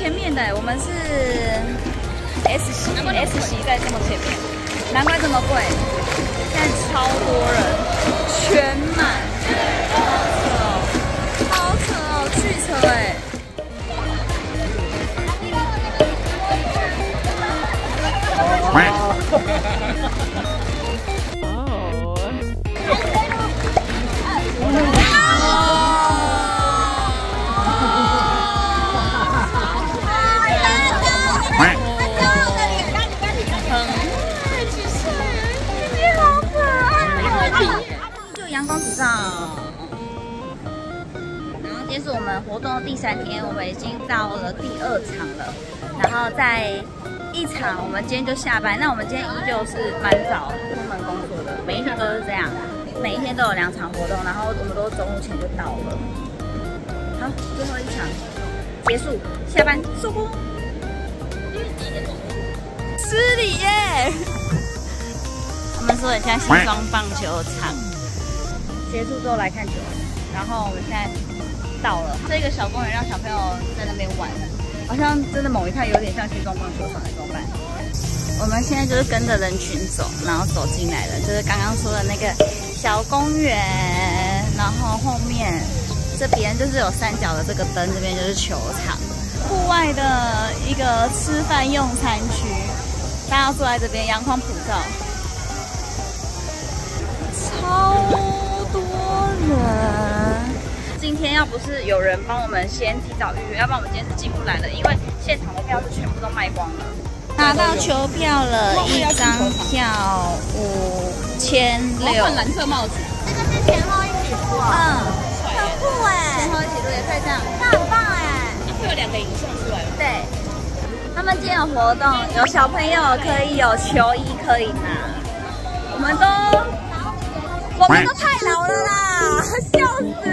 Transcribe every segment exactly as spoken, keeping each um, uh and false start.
前面的，我们是 S 席 ，S 席在这么前面，难怪这么贵。现在超多人，全满，好扯哦，好扯哦，巨扯哎！阳光普照，然后今天是我们活动的第三天，我们已经到了第二场了。然后在一场，我们今天就下班。那我们今天依旧是蛮早出门工作的，每一天都是这样，每一天都有两场活动，然后我们都中午前就到了。好，最后一场结束，下班收工。失礼耶！他们说很像新庄棒球场。结束之后来看球，然后我们现在到了这个小公园，让小朋友在那边玩，好像真的猛一看有点像新庄棒球场，怎么办？我们现在就是跟着人群走，然后走进来了，就是刚刚说的那个小公园，然后后面这边就是有三角的这个灯，这边就是球场，户外的一个吃饭用餐区，大家坐在这边，阳光普照，超多人！今天要不是有人帮我们先提早预约，要不然我们今天是进不来的，因为现场的票是全部都卖光了。拿到球票了，一张票五千六。换蓝色帽子， 这个是前后一起录哦。 嗯， 很酷哎， 前后一起录也可以这样， 那很棒哎。 会有两个影像出来吗？对，他们今天有活动，有小朋友可以有球衣可以拿，我们都。我们都太老了啦，笑死！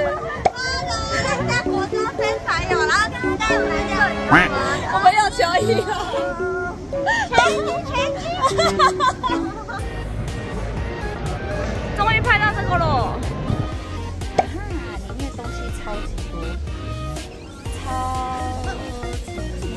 在国中生才有，然后刚刚带我们来就我们有球衣了， 全全军， 终于拍到这个了。哈，里面东西超级多，超级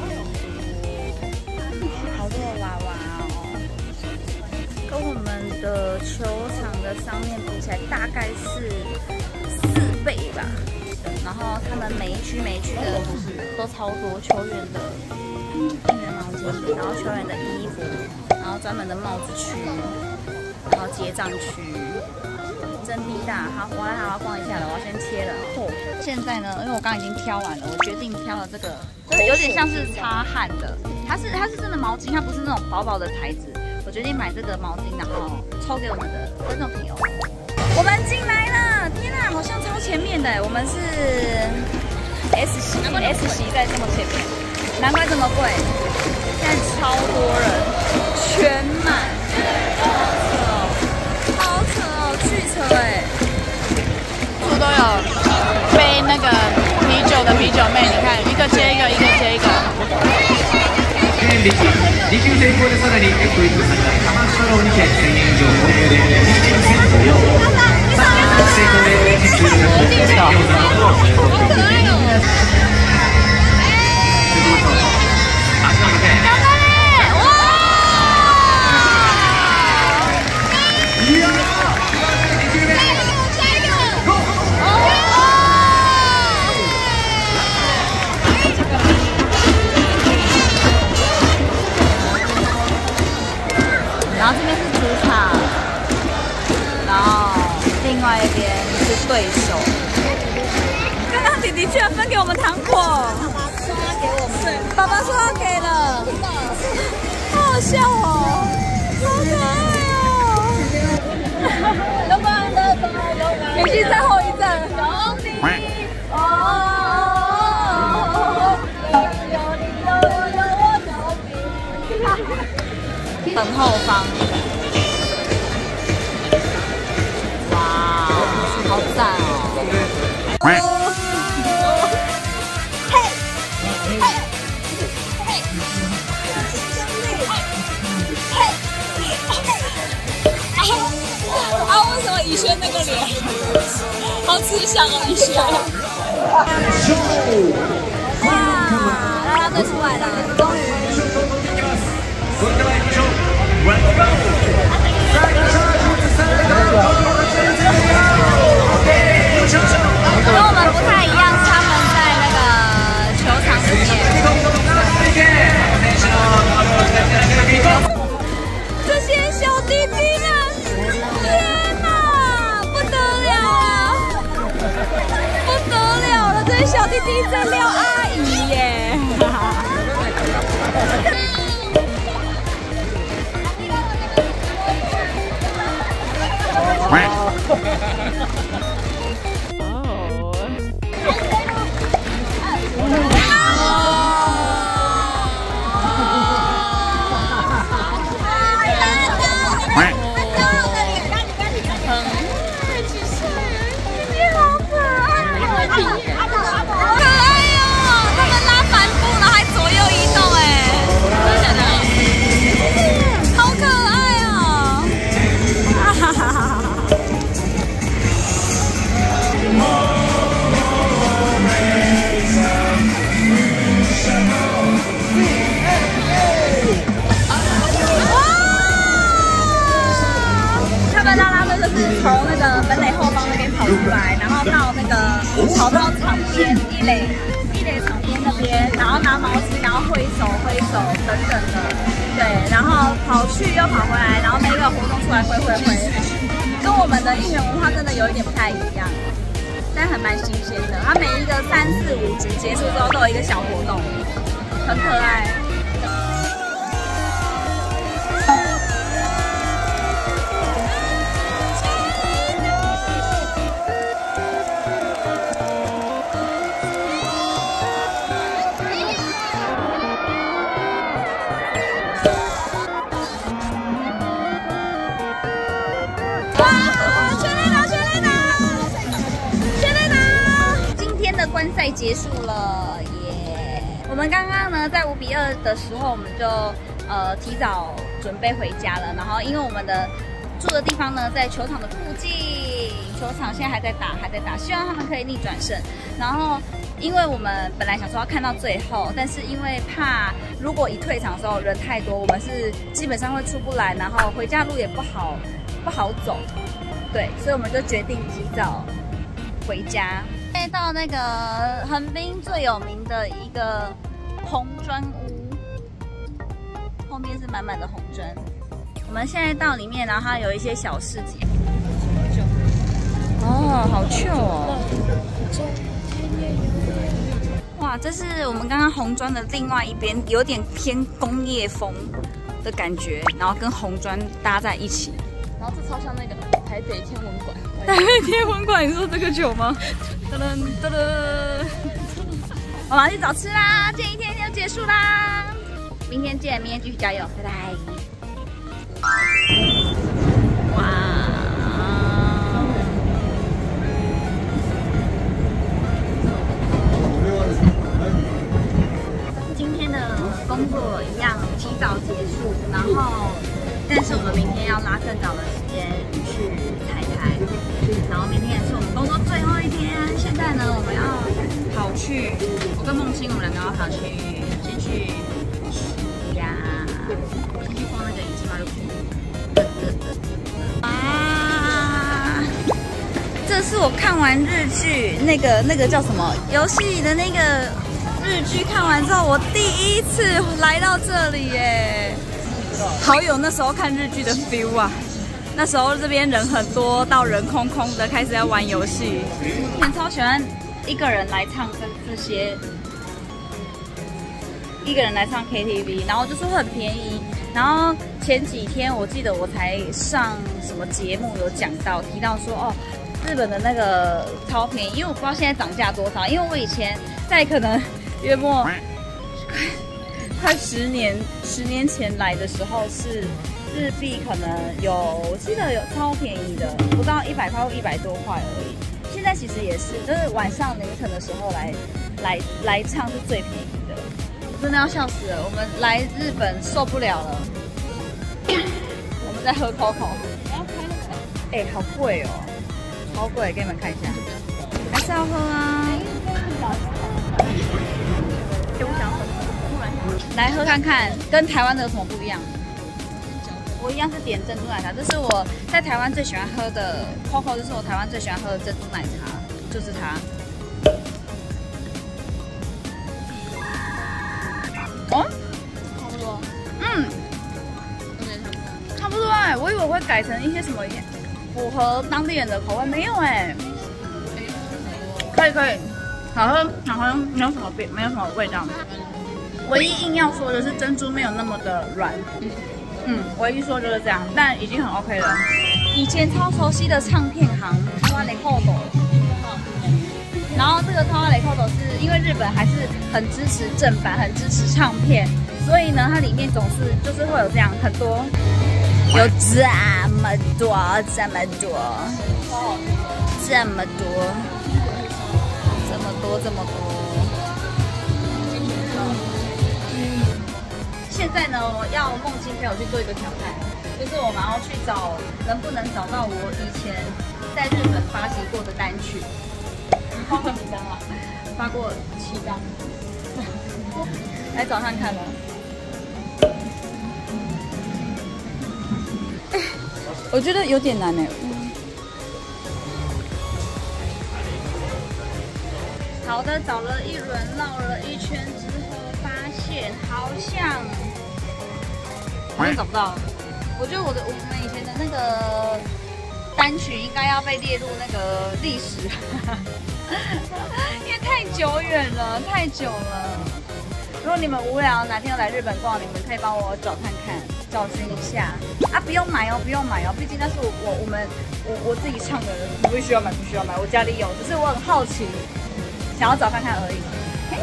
多，好多娃娃哦，跟我们的球场的上面比起来，大概是四倍吧。然后他们每一区每一区的都超多球员的应援毛巾，然后球员的衣服，然后专门的帽子区，然后结账区，真逼大。好，我来好好逛一下了，我要先切了。哦，现在呢，因为我刚刚已经挑完了，我决定挑了这个，就是有点像是擦汗的，它是它是真的毛巾，它不是那种薄薄的材质。我决定买这个毛巾，然后抽给我们的观众朋友。我们进来了，天哪，好像超前面的，我们是 S 席 ，S 席在这么前面，难怪这么贵。现在超多人，全满，好扯哦，好扯哦，巨扯哎！ 处都有背那个啤酒的啤酒妹，你看一个接一个，一个接一个。 利休成功でさらにエコイズさんが玉城にてせんえん以上購入でにじゅっセント無料。さん成功でレジツールが当選で餃子の方をご購入できます。足を向け。いやー！に球目。 然后这边是主场，然后另外一边是对手。刚刚弟弟居然分给我们糖果，爸爸说要给我们，爸爸说要给了，好好笑哦，好可爱哦！老板的走，已经在后一站，有你哦。很后方，哇，好赞哦！嘿，嘿，嘿，嘿，啊！为什么以轩那个脸好吃香哦，以轩！哇，让他队出来了，终于。 それでは行きましょう。Let's go。さあ、行きましょう。 跟我们不太一样，是他们在那个球场里面。这些小弟弟们，天哪，不得了啊！不得了了，这些小弟弟在撩阿姨耶！从那个本垒后方那边跑出来，然后到那个跑到场边一垒一垒场边那边，然后拿毛巾，然后挥手挥手等等的，对，然后跑去又跑回来，然后每个活动出来挥挥挥，跟我们的应援文化真的有一点不太一样，但还蛮新鲜的。它每一个三四五局结束之后都有一个小活动，很可爱。观赛结束了耶！ Yeah 我们刚刚呢，在五比二的时候，我们就呃提早准备回家了。然后因为我们的住的地方呢，在球场的附近，球场现在还在打，还在打，希望他们可以逆转胜。然后因为我们本来想说要看到最后，但是因为怕如果一退场的时候人太多，我们是基本上会出不来，然后回家路也不好不好走，对，所以我们就决定提早回家。到那个横滨最有名的一个红砖屋，后面是满满的红砖。我们现在到里面，然后它有一些小市集。哦，好酷哦！哇，这是我们刚刚红砖的另外一边，有点偏工业风的感觉，然后跟红砖搭在一起。然后这超像那个台北天文馆。台北天文馆，你说这个酒吗？噔噔噔噔，我马上去找吃啦！这一天就结束啦，明天见，明天继续加油，拜拜！哇！今天的工作一样提早结束，然后但是我们明天要拉更早的时间去彩排，然后明天也是我们工作最后一天。现在呢，我们要跑去，我跟梦清，我们两个要跑去，先去呀，先去逛那个一七马路。啊！这是我看完日剧，那个那个叫什么游戏里的那个日剧，看完之后我第一次来到这里耶，好有那时候看日剧的 feel 啊！那时候这边人很多，到人空空的，开始在玩游戏。以前超喜欢一个人来唱这这些，一个人来唱 K T V， 然后就说很便宜。然后前几天我记得我才上什么节目有讲到，提到说哦，日本的那个超便宜，因为我不知道现在涨价多少，因为我以前在可能约莫快十年十年前来的时候是。日币可能有，我记得有超便宜的，不到一百块或一百多块而已。现在其实也是，就是晚上凌晨的时候来来来唱是最便宜的，真的要笑死了。我们来日本受不了了，我们在喝 Coco， 哎、欸，好贵哦，好贵，给你们看一下，还是要喝啊。哎、欸，我想喝。 喝看看，跟台湾的有什么不一样？我一样是点珍珠奶茶，这是我在台湾最喜欢喝的 Coco， 这是我台湾最喜欢喝的珍珠奶茶，就是它。哦，差不多。嗯，差不多哎，我以为会改成一些什么符合当地人的口味，没有哎。可以可以，好喝好喝，没有什么变，没有什么味道。唯一硬要说的是珍珠没有那么的软。嗯，唯一说就是这样，但已经很 OK 了。以前超熟悉的唱片行台湾的扣斗，然后这个台湾的扣斗是因为日本还是很支持正版，很支持唱片，所以呢，它里面总是就是会有这样很多，有这么多这么多这么多这么多这么多。现在呢，我要梦清陪我去做一个挑战，就是我们要去找能不能找到我以前在日本发行过的单曲。发过几张啊？发过七张。来找看看了。我觉得有点难哎。好的，找了一轮，绕了一圈之后，发现好像。我也找不到，我觉得我的我们以前的那个单曲应该要被列入那个历史，因为太久远了，太久了。如果你们无聊，哪天要来日本逛，你们可以帮我找看看，找寻一下啊！不用买哦，不用买哦，毕竟那是我我我们我我自己唱的，不需要买，不需要买，我家里有，只是我很好奇，想要找看看而已。嘿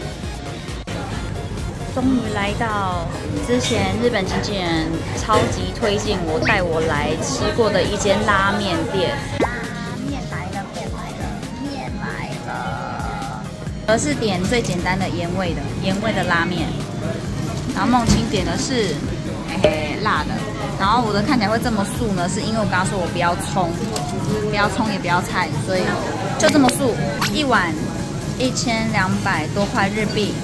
终于来到之前日本经纪人超级推荐我带我来吃过的一间拉面店。拉面来了，面来了，面来了。而是点最简单的盐味的盐味的拉面，然后梦清点的是嘿嘿辣的。然后我的看起来会这么素呢，是因为我刚刚说我不要葱，不要葱也不要菜，所以就这么素。一碗一千两百多块日币。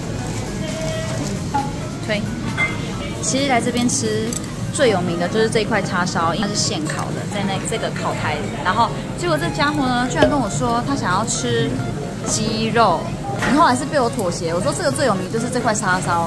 对，其实来这边吃最有名的就是这一块叉烧，因为它是现烤的，在那这个烤台。然后结果这家伙呢，居然跟我说他想要吃鸡肉，然后还是被我妥协。我说这个最有名就是这块叉烧。